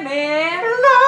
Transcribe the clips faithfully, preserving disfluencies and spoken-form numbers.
me...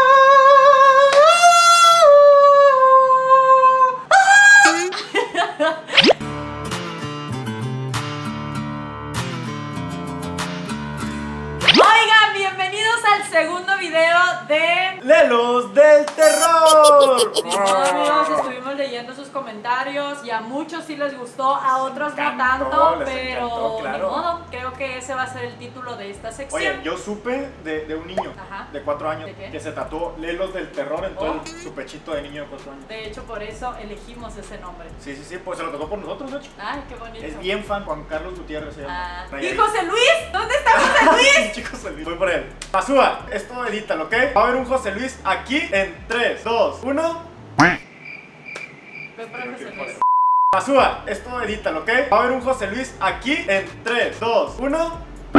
Oigan, bienvenidos al segundo video de... ¡Lelos del terror! Sí, amigos, estuvimos leyendo sus comentarios y a muchos sí les gustó, a otros no tanto, les pero encantó, claro. ni modo, creo que ese va a ser el título de esta sección. Oye, yo supe de, de un niño Ajá. de cuatro años ¿De qué? que se tatuó Lelos del terror en todo Oh. el- su pechito de niño de cuatro años. De hecho, por eso elegimos ese nombre. Sí, sí, sí, pues se lo tatuó por nosotros, de hecho. Ay, qué bonito. Es bien fan, Juan Carlos Gutiérrez se Ah. llama. ¿Y José Luis? ¿Dónde está José Luis? Chicos, José Luis. Voy por él. Pasúa, esto edítalo, ¿ok? Va a haber un José Luis aquí en tres, dos, uno. Ve por el José Luis. Pasúa, esto edítalo, ¿ok? Va a haber un José Luis aquí en tres, dos, uno.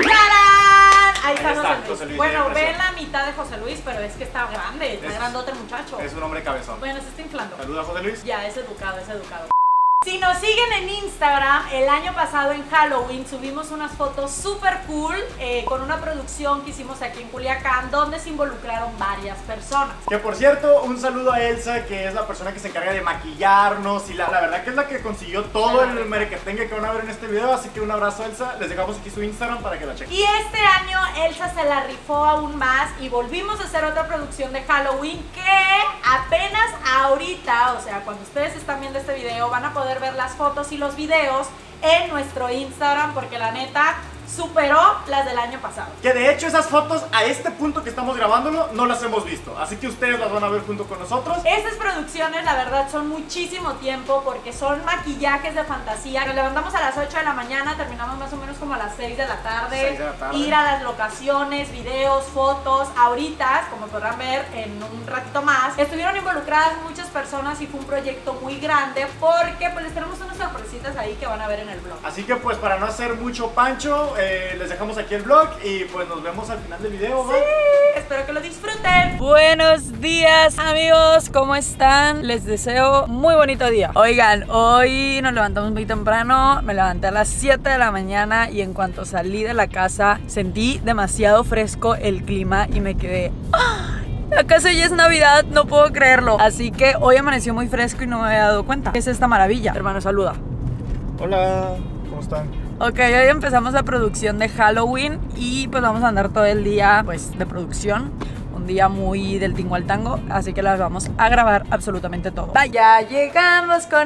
¡Tarán! Ahí está, Ahí está, José Luis. José Luis, Bueno, tiene ven la mitad de José Luis, pero es que está grande, está Es- grandote el muchacho. Es un hombre cabezón. Bueno, se está inflando. Saluda, José Luis. Ya, es educado, es educado. Si nos siguen en Instagram, el año pasado en Halloween subimos unas fotos súper cool eh, con una producción que hicimos aquí en Culiacán donde se involucraron varias personas. Que por cierto, un saludo a Elsa, que es la persona que se encarga de maquillarnos y la, la verdad que es la que consiguió todo el merequetengue que van a ver en este video, así que un abrazo, Elsa. Les dejamos aquí su Instagram para que la chequen. Y este año Elsa se la rifó aún más y volvimos a hacer otra producción de Halloween que apenas ahorita, o sea, cuando ustedes están viendo este video, van a poder ver las fotos y los videos en nuestro Instagram porque la neta superó las del año pasado. Que de hecho esas fotos a este punto que estamos grabándolo no las hemos visto, así que ustedes las van a ver junto con nosotros. Estas producciones la verdad son muchísimo tiempo porque son maquillajes de fantasía. Nos levantamos a las ocho de la mañana, terminamos más o menos como a las seis de la tarde. seis de la tarde. Ir a las locaciones, videos, fotos. Ahorita, como podrán ver en un ratito más, estuvieron involucradas muchas personas y fue un proyecto muy grande porque pues les tenemos unas sorpresitas ahí que van a ver en el blog. Así que pues para no hacer mucho pancho, eh, les dejamos aquí el vlog y pues nos vemos al final del video, ¿va? Sí, espero que lo disfruten. Buenos días, amigos, ¿cómo están? Les deseo muy bonito día. Oigan, hoy nos levantamos muy temprano, me levanté a las siete de la mañana y en cuanto salí de la casa sentí demasiado fresco el clima y me quedé... ¡Ah! ¿Acaso ya es Navidad? No puedo creerlo. Así que hoy amaneció muy fresco y no me había dado cuenta. ¿Qué es esta maravilla? Hermano, saluda. Hola, ¿cómo están? Ok, hoy empezamos la producción de Halloween y pues vamos a andar todo el día pues de producción. Un día muy del tingo al tango, así que las vamos a grabar absolutamente todo. Vaya, llegamos con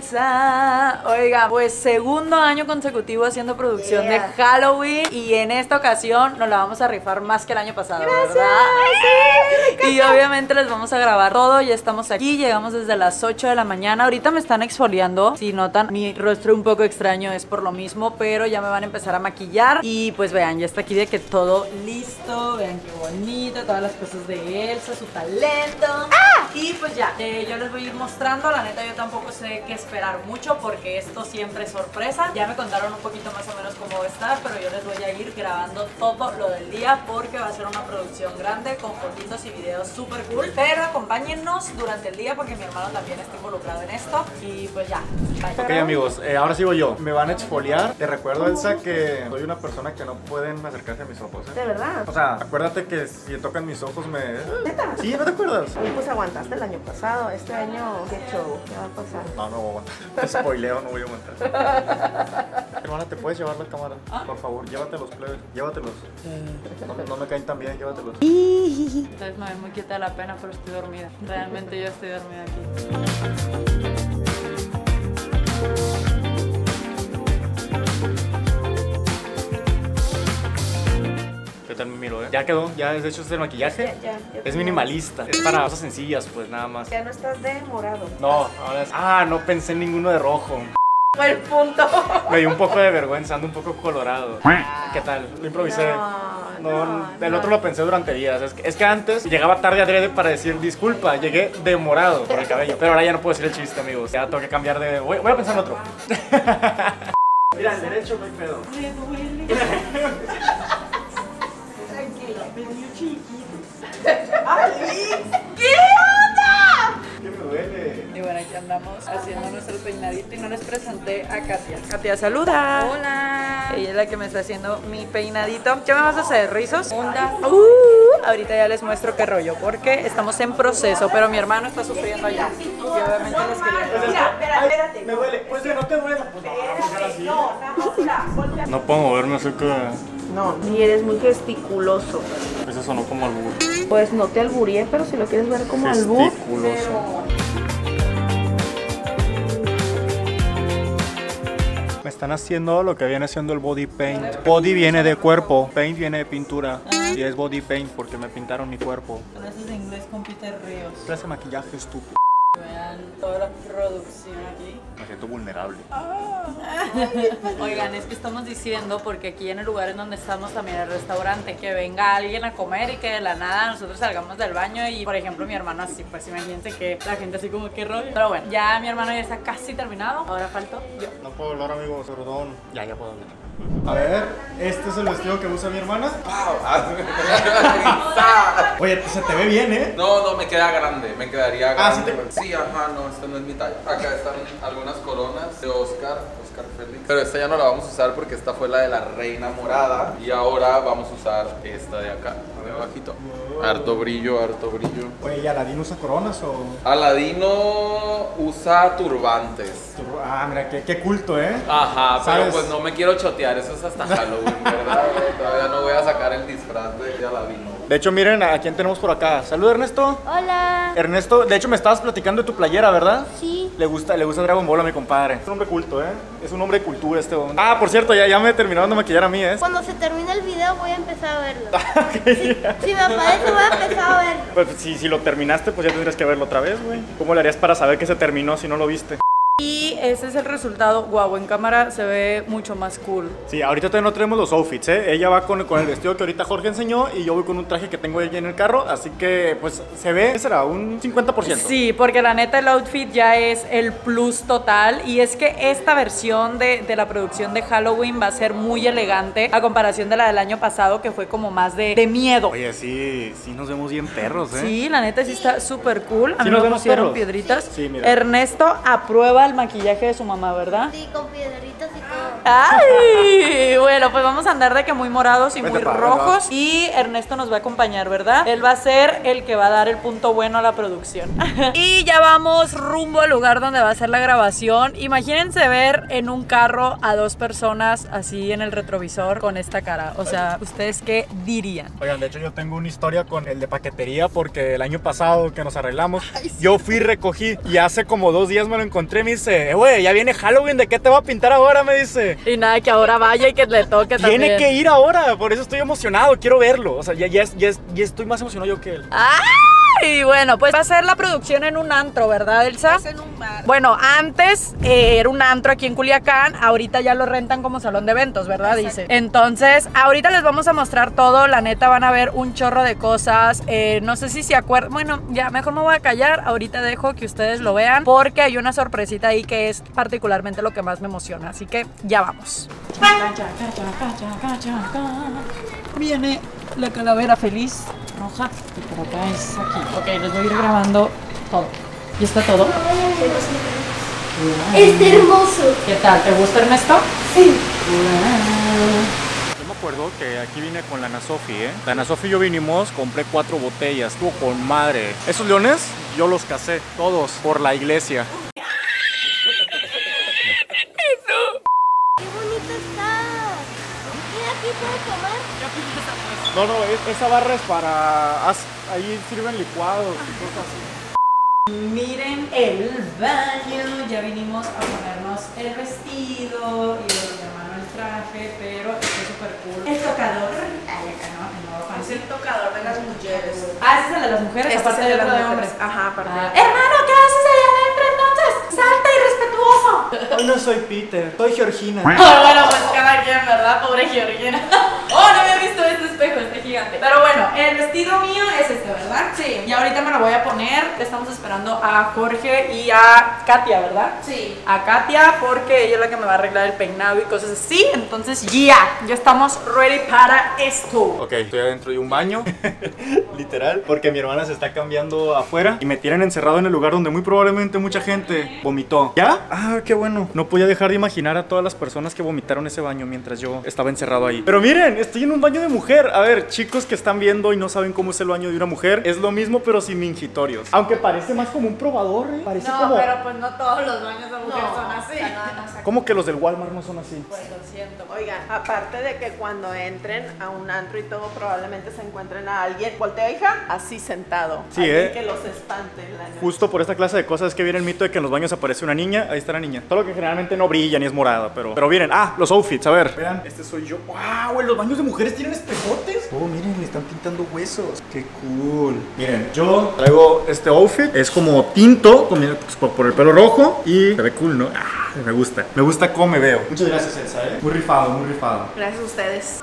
Elsa. Oiga, pues segundo año consecutivo haciendo producción Yeah. de Halloween y en esta ocasión nos la vamos a rifar más que el año pasado, Gracias. ¿verdad? Ay, sí, Y obviamente les vamos a grabar todo, ya estamos aquí, llegamos desde las ocho de la mañana. Ahorita me están exfoliando, si notan mi rostro un poco extraño es por lo mismo, pero ya me van a empezar a maquillar. Y pues vean, ya está aquí de que todo listo, vean qué bonito, todas las cosas de Elsa, su talento. ¡Ah! Y pues ya, eh, yo les voy a ir mostrando, la neta yo tampoco sé qué esperar mucho porque esto siempre es sorpresa. Ya me contaron un poquito más o menos cómo va a estar, pero yo les voy a ir grabando todo lo del día porque va a ser una producción grande con fotitos y videos súper cool. Pero acompáñennos durante el día porque mi hermano también está involucrado en esto. Y pues ya, bye. Ok amigos, eh, ahora sigo yo. Me van a exfoliar. Te recuerdo, Elsa, que soy una persona que no pueden acercarse a mis ojos, ¿eh? ¿De verdad? O sea, acuérdate que si tocan mis ojos me... ¿Neta? ¿Sí? ¿No te acuerdas? Y pues aguantaste el año pasado, este año, ¿qué show? ¿Qué va a pasar? No, no voy a aguantar. Te spoileo, no voy a aguantar. Hermana, ¿te puedes llevar la cámara? Por favor, llévatelos, plebes. Llévatelos. No, no me caen tan bien, llévatelos. Ustedes me ven muy quieta de la pena, pero estoy dormida. Realmente yo estoy dormida aquí. ¿Qué tal me miro, eh? Ya quedó, ya de hecho es el maquillaje. Ya, ya, ya. Es minimalista. Es para cosas sencillas, pues nada más. Ya no estás de morado. No, ahora es... Ah, no pensé en ninguno de rojo. Fue el punto. Me dio un poco de vergüenza, ando un poco colorado. ¿Qué tal? Lo improvisé. No, No, no, el no. otro lo pensé durante días. Es que, es que antes llegaba tarde adrede para decir disculpa, llegué de morado por el cabello. Pero ahora ya no puedo decir el chiste, amigos. Ya tengo que cambiar de... Voy, voy a pensar en otro. Mira, el derecho no hay pedo. Me duele. Tranquila, me dio chiquito. ¡Ay! ¿Qué onda? ¿Qué me duele? Y bueno, aquí andamos haciendo nuestro peinadito y no les presenté a Katia. Katia, saluda. Hola. Ella es la que me está haciendo mi peinadito. ¿Qué me vas a hacer? ¿Rizos? Onda. Uh, ahorita ya les muestro qué rollo, porque estamos en proceso, pero mi hermano está sufriendo allá. Y obviamente les quería... Mira, espera, espérate. Me duele. Pues que no te duela. Pues Espérate. No, no, voltea. no puedo moverme así que... No, ni eres muy gesticuloso. Eso sonó como albur. Pues no te albureé, pero si lo quieres ver como albur. Gesticuloso. Me están haciendo lo que viene siendo el body paint. Body viene de cuerpo, paint viene de pintura. Y es body paint porque me pintaron mi cuerpo. Clases de inglés con Peter Ríos. Clase de maquillaje estúpido. Vean toda la producción aquí. Me siento vulnerable. Oigan, es que estamos diciendo, porque aquí en el lugar en donde estamos también el restaurante, que venga alguien a comer y que de la nada nosotros salgamos del baño y, por ejemplo, mi hermano así, pues imagínense que la gente así como, qué rollo. Pero bueno, ya mi hermano ya está casi terminado, ahora falto yo. No puedo hablar, amigos, perdón. Ya, ya puedo hablar. A ver, este es el vestido que usa mi hermana. Oye, se te ve bien, ¿eh? No, no, me queda grande, me quedaría grande. Ah, ¿sí Sí, ajá, no, esta no es mi talla. Acá están algunas coronas de Oscar, Oscar Félix. Pero esta ya no la vamos a usar porque esta fue la de la reina morada. Y ahora vamos a usar esta de acá, de abajito. Harto brillo, harto brillo. Oye, ¿y Aladín usa coronas o...? Aladino usa turbantes. Ah, mira, qué, qué culto, ¿eh? Ajá, pero ¿Sabes? pues no me quiero chotear, eso es hasta Halloween, ¿verdad? Todavía no voy a sacar el disfraz de, de Aladino. De hecho, miren a quién tenemos por acá. Saluda, Ernesto. Hola. Ernesto, de hecho me estabas platicando de tu playera, ¿verdad? Sí. Le gusta, le gusta Dragon Ball a mi compadre. Es un hombre culto, ¿eh? Es un hombre de cultura este hombre. Ah, por cierto, ya, ya me terminaron de maquillar a mí, ¿eh? Cuando se termine el video voy a empezar a verlo. Si, si me aparece voy a empezar a verlo. Pues si, si lo terminaste, pues ya tendrías que verlo otra vez, güey. ¿Cómo le harías para saber que se terminó si no lo viste? Y ese es el resultado. Guau, en cámara se ve mucho más cool. Sí, ahorita todavía no tenemos los outfits, ¿eh? Ella va con, con el vestido que ahorita Jorge enseñó y yo voy con un traje que tengo ella en el carro, así que pues se ve, ¿qué será? Un cincuenta por ciento. Sí, porque la neta el outfit ya es el plus total. Y es que esta versión de, de la producción de Halloween va a ser muy elegante a comparación de la del año pasado, que fue como más de, de miedo. Oye, sí, sí nos vemos bien perros, ¿eh? Sí, la neta sí está súper cool. A ¿Sí mí nos me vemos pusieron perros? piedritas. Sí, mira. Ernesto aprueba el maquillaje de su mamá, ¿verdad? Sí, con piedritas y todo. Ay, bueno, pues vamos a andar de que muy morados y Vete muy pa, rojos. Y Ernesto nos va a acompañar, ¿verdad? Él va a ser el que va a dar el punto bueno a la producción. Y ya vamos rumbo al lugar donde va a ser la grabación. Imagínense ver en un carro a dos personas así en el retrovisor con esta cara. O sea, ¿ustedes qué dirían? Oigan, de hecho yo tengo una historia con el de paquetería porque el año pasado que nos arreglamos, yo fui y recogí y hace como dos días me lo encontré y me dice, güey, ya viene Halloween, ¿de qué te va a pintar ahora? Me dice. Y nada, que ahora vaya y que le toque también. Tiene que ir ahora, por eso estoy emocionado, quiero verlo. O sea, ya, ya, ya, ya estoy más emocionado yo que él. Y bueno, pues va a ser la producción en un antro, ¿verdad, Elsa? Es en un bar. Bueno, antes eh, era un antro aquí en Culiacán, ahorita ya lo rentan como salón de eventos, ¿verdad? Exacto. Dice. Entonces, ahorita les vamos a mostrar todo, la neta van a ver un chorro de cosas, eh, no sé si se acuerdan, bueno, ya mejor me voy a callar, ahorita dejo que ustedes lo vean, porque hay una sorpresita ahí que es particularmente lo que más me emociona, así que ya vamos. Viene la calavera feliz, roja, y por acá es aquí. Ok, les voy a ir grabando todo. ¿Ya está todo? Este hermoso. ¿Qué tal? ¿Te gusta, Ernesto? Sí. Yo me acuerdo que aquí vine con la Ana Sofi, ¿eh? La Ana Sofi y yo vinimos, compré cuatro botellas, estuvo con madre. Esos leones, yo los casé, todos, por la iglesia. Qué bonito está. Mira, aquí puedes tomar. No, no, es- esa barra es para... haz- ahí sirven licuados y cosas así. Miren el baño, ya vinimos a ponernos el vestido y luego mi hermano el traje, pero está súper cool. El tocador, ay, acá no, en modo fan. Es el tocador de las mujeres. Ah, ese es el de las mujeres, Este aparte es el de de las otro de mujeres. hombres. Ajá, aparte Ah, de- hermano, ¿qué haces allá adentro entonces? ¡Salta, irrespetuoso! Hoy no soy Peter, soy Georgina. Ah, bueno, pues cada quien, ¿verdad? Pobre Georgina. Oh, no había visto este espejo, este gigante. Pero bueno, el vestido mío es este, ¿verdad? Sí. Y ahorita me lo voy a poner. Estamos esperando a Jorge y a Katia, ¿verdad? Sí. A Katia, porque ella es la que me va a arreglar el peinado y cosas así. Entonces, ya, ya estamos ready para esto. Ok, estoy adentro de un baño, literal, porque mi hermana se está cambiando afuera y me tienen encerrado en el lugar donde muy probablemente mucha gente vomitó. ¿Ya? Ah, qué bueno. No podía dejar de imaginar a todas las personas que vomitaron ese baño mientras yo estaba encerrado ahí. Pero miren, estoy en un baño de mujeres. mujer. A ver, chicos que están viendo y no saben cómo es el baño de una mujer, es lo mismo pero sin mingitorios. Aunque parece más como un probador, ¿eh? Parece No, como... pero pues no todos los baños de mujer son así. ¿Cómo que los del Walmart no son así? Pues lo siento. Oigan, aparte de que cuando entren a un antro y todo, probablemente se encuentren a alguien. Voltea, hija, así sentado. Sí, alguien ¿eh? que los espante en la noche. Justo por esta clase de cosas es que viene el mito de que en los baños aparece una niña. Ahí está la niña. Solo que generalmente no brilla ni es morada, pero, pero vienen. Ah, los outfits, a ver. Vean, este soy yo. ¡Wow! ¿Los baños de mujeres tienen espejotes? Oh, miren, le están pintando huesos. ¡Qué cool! Miren, yo traigo este outfit. Es como tinto, con, pues, por, por el pelo rojo. Y se ve cool, ¿no? Ah, me gusta. Me gusta cómo me veo. Muchas gracias, Elsa, ¿eh? Muy rifado, muy rifado. Gracias a ustedes.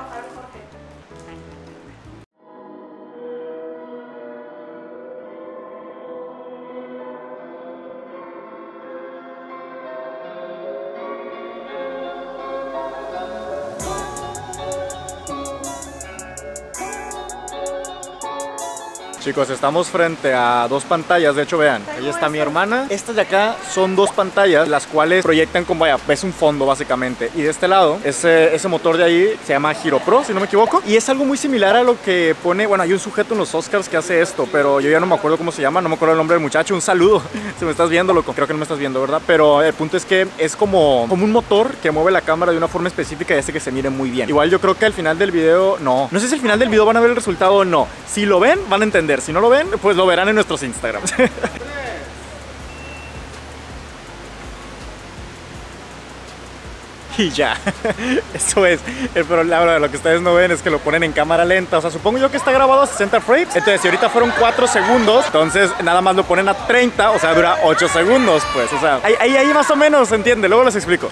Chicos, estamos frente a dos pantallas. De hecho, vean, ahí está mi hermana. Estas de acá son dos pantallas, las cuales proyectan como, vaya, ves un fondo básicamente. Y de este lado, ese, ese motor de ahí se llama Giro Pro, si no me equivoco. Y es algo muy similar a lo que pone, bueno, hay un sujeto en los Oscars que hace esto, pero yo ya no me acuerdo cómo se llama, no me acuerdo el nombre del muchacho. Un saludo, si me estás viendo, loco. Creo que no me estás viendo, ¿verdad? Pero el punto es que es como, como un motor que mueve la cámara de una forma específica y hace que se mire muy bien. Igual yo creo que al final del video, no. No sé si al final del video van a ver el resultado o no. Si lo ven, van a entender. Si no lo ven, pues lo verán en nuestros Instagrams. Y ya, eso es. El problema, lo que ustedes no ven es que lo ponen en cámara lenta. O sea, supongo yo que está grabado a sesenta frames. Entonces, si ahorita fueron cuatro segundos, entonces nada más lo ponen a treinta, o sea, dura ocho segundos, pues. O sea, ahí, ahí, ahí más o menos se entiende. Luego les explico.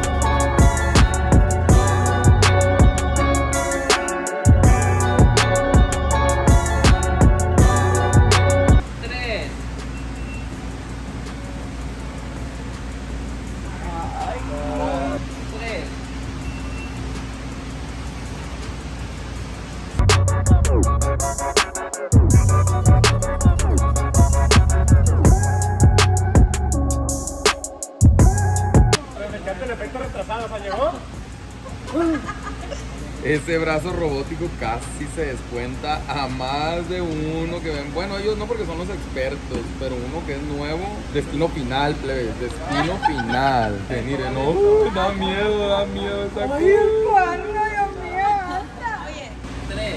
Ese brazo robótico casi se descuenta a más de uno que ven. Bueno, ellos no porque son los expertos, pero uno que es nuevo. Destino final, plebes. Destino final. Que miren, no, uh, da miedo, da miedo esa cosa. Oye, tres.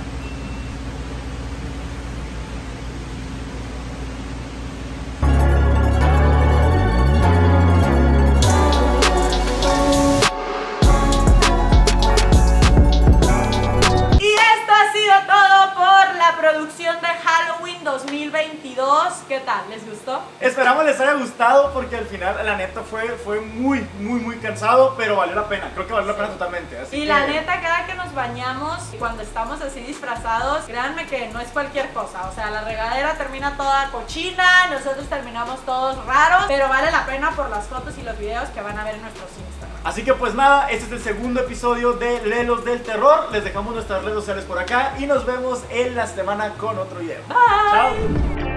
Producción de Halloween dos mil veintidós. ¿Qué tal? ¿Les gustó? Esperamos les haya gustado porque al final la neta fue, fue muy, muy, muy cansado, pero valió la pena. Creo que valió la pena totalmente. Así y que... la neta, cada que nos bañamos y cuando estamos así disfrazados, créanme que no es cualquier cosa. O sea, la regadera termina toda cochina, nosotros terminamos todos raros, pero vale la pena por las fotos y los videos que van a ver en nuestros Instagram. Así que pues nada, este es el segundo episodio de Lelos del Terror. Les dejamos nuestras redes sociales por acá y nos vemos en la semana con otro video. Bye. Chao.